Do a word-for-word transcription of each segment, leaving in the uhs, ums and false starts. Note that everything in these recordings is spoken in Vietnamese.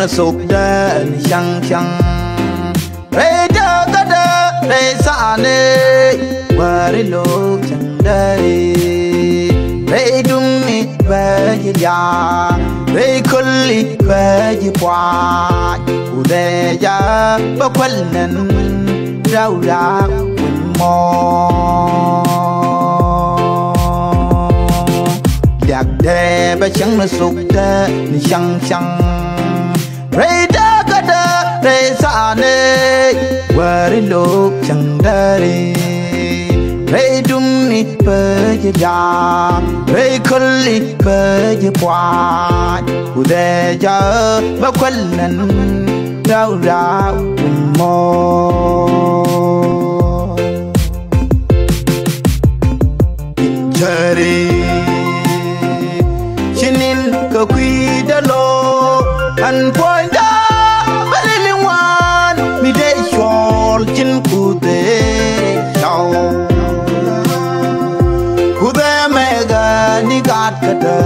mà sụp đen chăng chăng rê đơ cả đơ rê xa nê qua rê lô chẳng đây rê đúng nít về dì ya rê khôn lít về dì qua u đê ya bà quên nền rau ra quên mò giặc đê bà chẳng mà sụp đen chăng chăng rê đơ cả đơ rê xa nê qua rê lô chẳng đây rê đúng nít về dì ya rê khôn lít về dì qua u đê ya bà quên nền rau ra quên mò Jari Chinin ka quy da lo an point da bali wan mi de chol chin ku de chao ku de mega ni gat ka da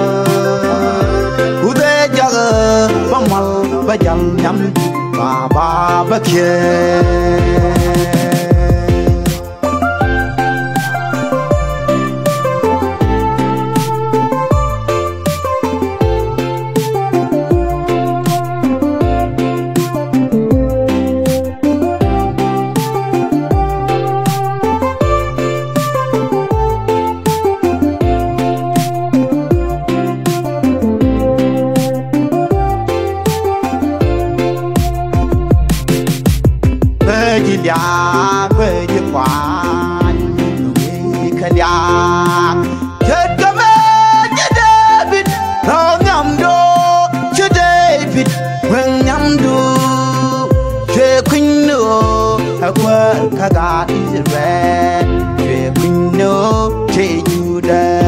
ku de ja ba mal ba jam nyam ba ba ba kye ya về đi qua người khăn ya chết cả mẹ chết David nó nhầm đô chết David quên nhầm đô chết quỳnh nô qua cả cả Israel chết quỳnh nô chết Judah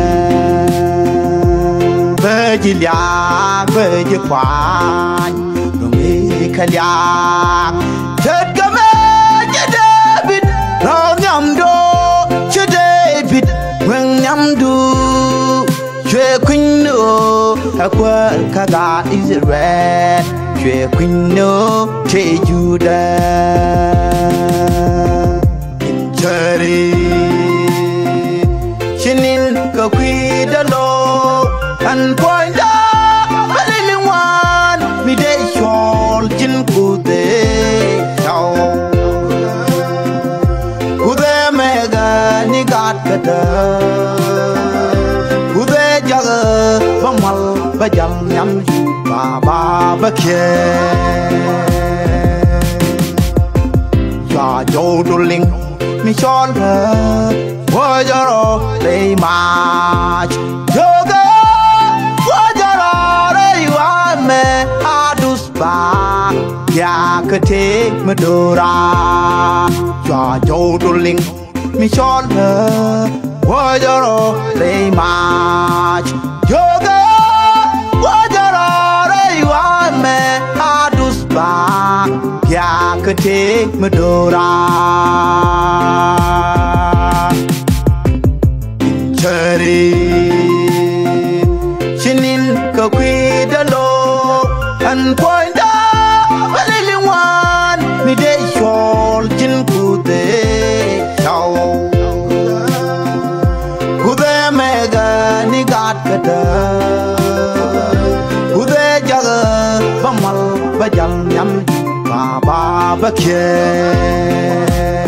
về đi ya về đi qua người khăn ya chết cả mẹ David nó nhầm đô chứ David quên nhầm đô chuyện quỳnh nô qua cả cả Israel chuyện quỳnh nô chết Judah Jari Chinin ka quy da lo an point da bali wan mi de chol chin ku de chao ni gat kada ude jaga bamal bajam nyam ba ba ba khe ya jo duling mi chon ha wa jaro dei ma yoga wa jaro dei wa me adus ba ya kete medora ya jo duling mi chọn thơ qua cho nó lấy mà yoga qua cho nó đây qua mẹ adus ba ya cơ thể mới đồ ra chơi đi chinin cơ quy đã lô ăn quay đã bali liên quan mi để chọn chân cụ thể chao ku de mega ni gat kada ku de jaga ba mal ba jam nyam ba ba ba khe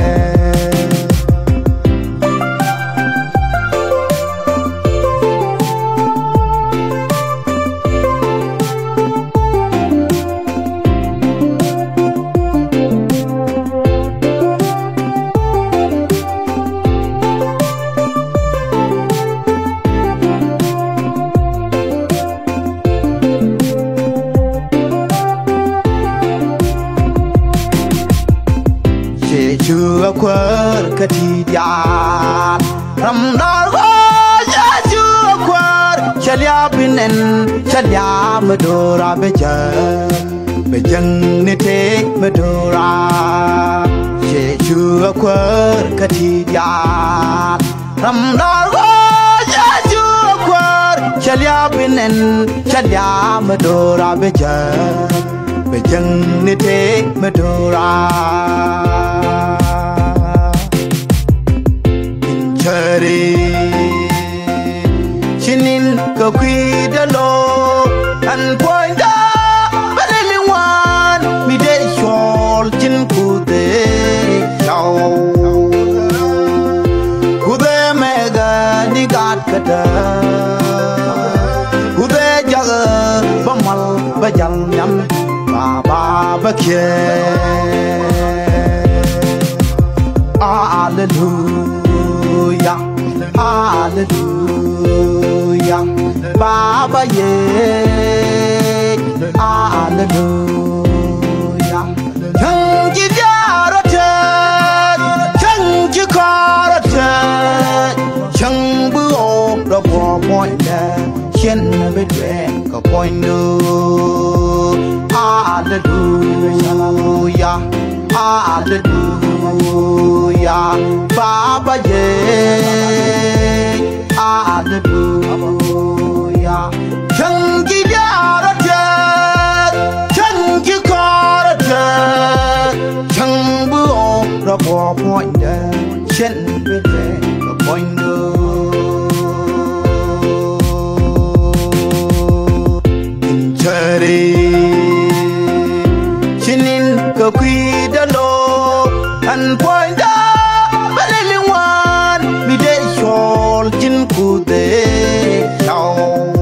chưa quên cái gì đã làm đó có chưa quên chả lia bên en chả lia mà đồ ra bây giờ bây giờ nên thế mà đồ ra chưa quên cái gì đã làm đó có chưa quên Chalia binen, chalia medora beja, bejeng nite medora. Injari, chinin kakwidalo, and pointa, but anyone me de shol chin kude shaw. Kude mega ni gat kata. Bajal nyam baba bakye hallelujah hallelujah baba ye hallelujah changi jarate changi karate changbu the point chen bedwe ka point hallelujah hallelujah baba ye hallelujah changi jarate changi karate changbu the point chen bedwe ka point chinin kakwidalo and pointa but anyone me de shol chin kude shaw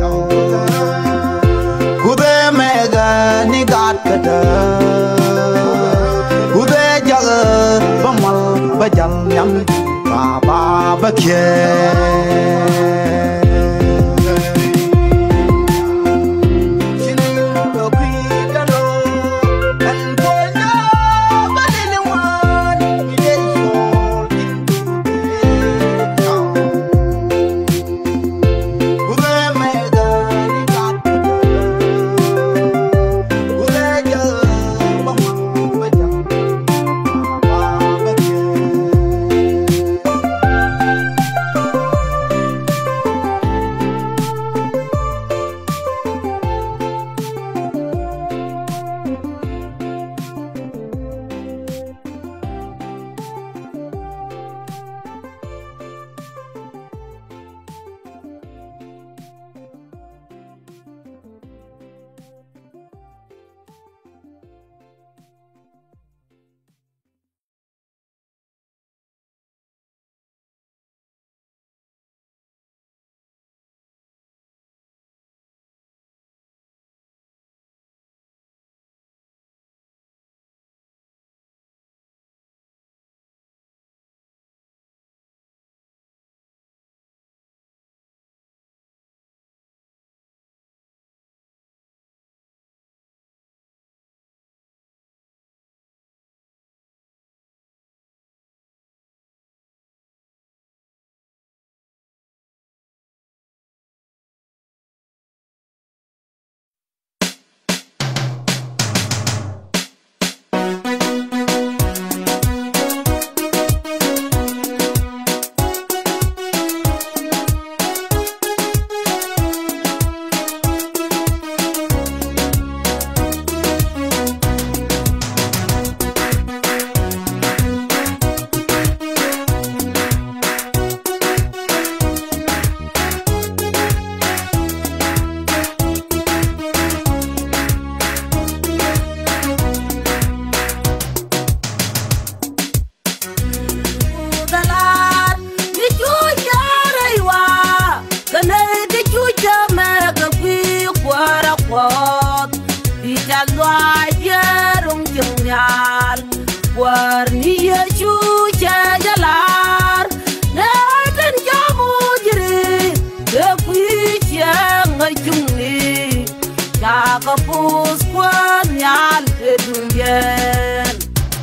kude mega ni gat kata kude jaga bamal bajal nyam baba bakye Kapus kwan nyal edungen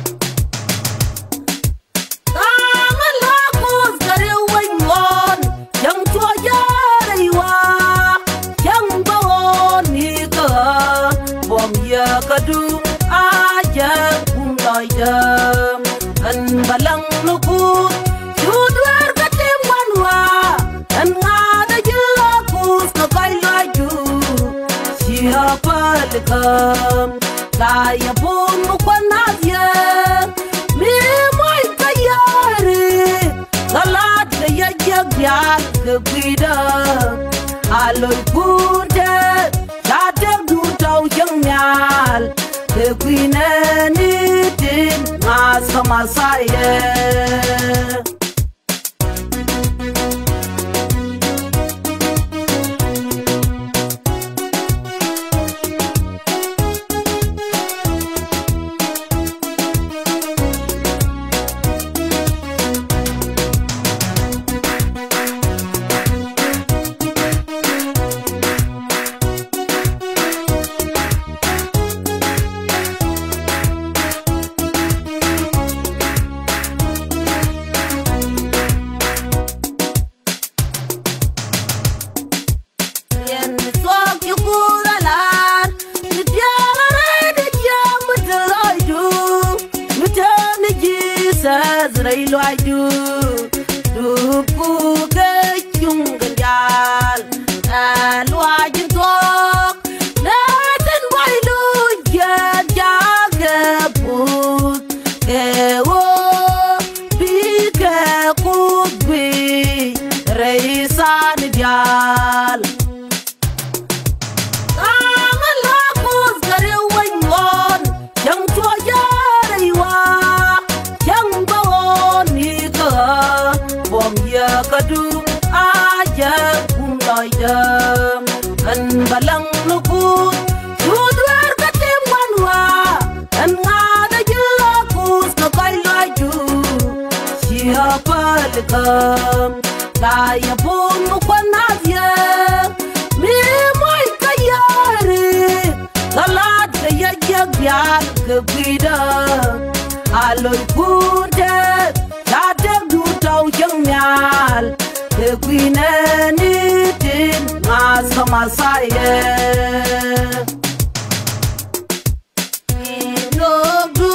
Tangan lakus dari wengon Yang tua jariwa Yang bangun ika Bom ya kadung aja Unai jam welcome. Kaya pun mukwanazye mi moy kayari salat ya jagya kebida aloy kunte jate du taw jangal kekwine ni tin masama saye. Lo I do do ku ke chung ganjal lo I do talk nothing why do ya ya ke put ke wo bi ke ku bi reisa ni jal am la ku gare wen ngon yang to ya reiwa kadu aja kumloi dam kan balang nuku sudwar katim wanwa kan ngada jelakus na kai laju siapa lekam kaya pun mukwanazye mi moy kayari salat ya jagya kebida aloy kunte jate du taw jangal kekwine ni tin masama saye. No du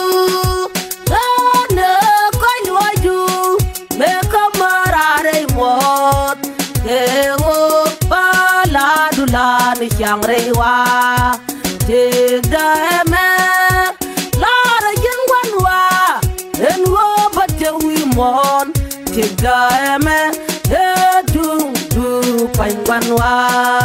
na koy loju me kamarare mot ke wo pala dulan yang rewa tegda me lara jengwan wa en wo batte wi mon tegda me du du pangwan wa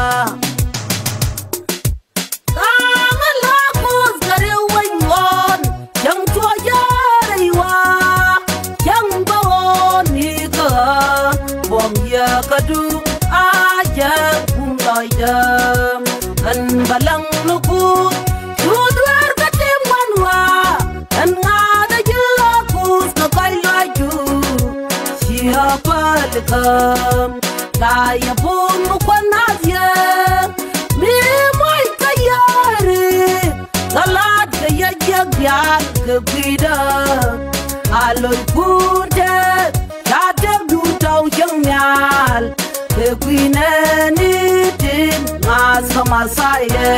amala kus gare wen mon yang to ya reiwa yang bawon ni ka bom ya kadu aja kumloi dam kan balang nuku sudwar katim wanwa kan ngada jelakus na kai laju siapa lekam kaya pun mukwanazye mi moy kayari salat ya jagya kebida aloy kunte jate du taw jangal kekwine ni tin masama saye.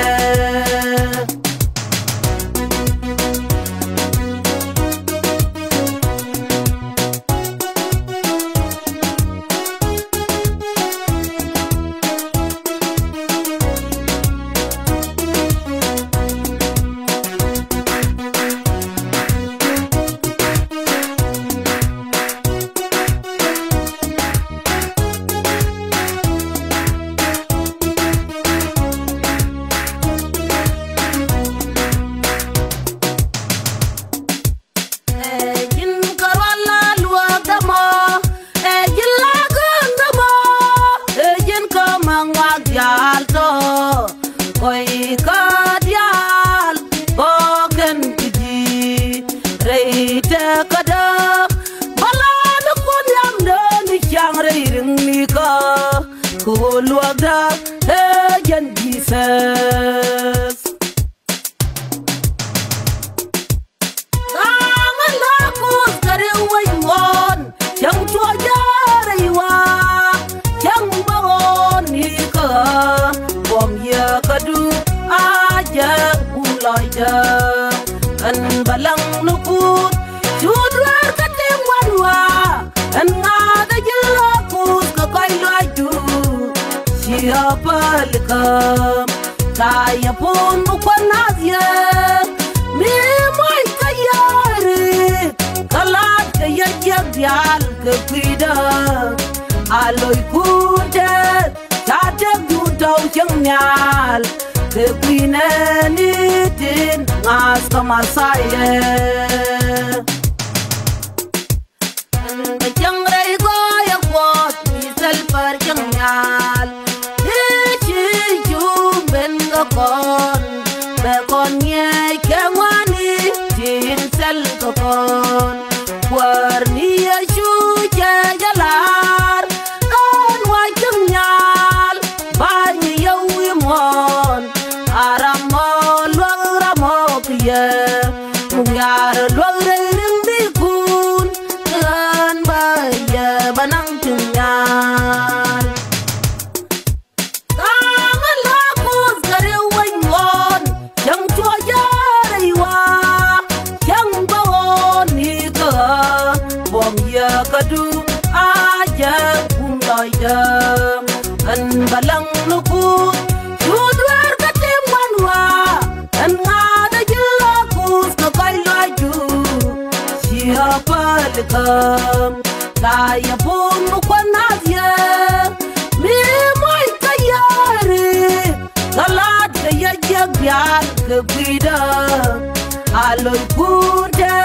Luagda again Jesus amala kus gare wen mon yang tua jaraiwa yang bawon ni ka bom ya kadu aja kuloi da kan balang nuku judwar katim wanwa kan ngada jelakus ka kai laju siapa lekam Kaya pun bukan nasia mi mai kayari kalat kaya jagyal ke pida aloi kunte tata gudau jengyal ke pinani tin ngas kamasaye jang rei go ya kwat mi sel par jengyal con be con nghe ke wani tin sel ko con war ni chu che jalar con wa chung nyal ba ni yo wi mon aramo lo ramo ye mung yar lo re ring di kun kan ba ye banang chung nyal Khartoum aja kumloya an balang nuku judwer katim manwa an ngada jelakus no kai laju siapa lekam kaya pun bukan nasia mi mai kayari kalat kaya jagyal ke bida aloi kunte